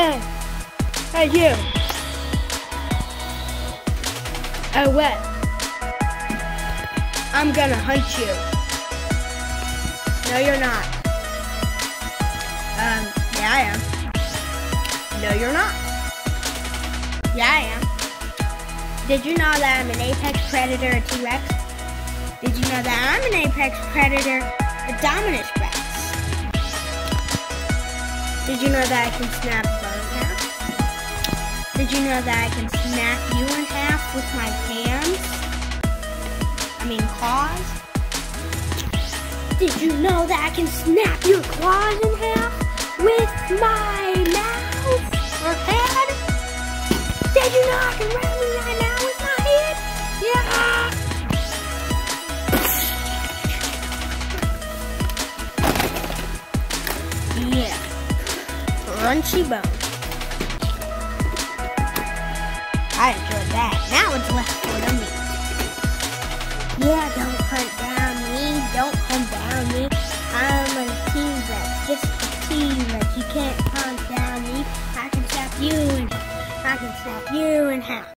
Hey! Hey, you! Oh, what? I'm gonna hunt you. No, you're not. Yeah, I am. No, you're not. Yeah, I am. Did you know that I'm an apex predator, a T-Rex? Did you know that I'm an apex predator, a Dominus Rex? Did you know that I can snap bone in half? Did you know that I can snap you in half with my hands? I mean claws? Did you know that I can snap your claws in half with my mouth or head? Did you know I can ram you right now with my head? Yeah! Yeah. Crunchy bone. I enjoyed that. Now it's left for the meat. Yeah, don't hunt down me. Don't hunt down me. I'm a T-Rex. Just a T-Rex. You can't hunt down me. I can snap you in half. I can snap you in half.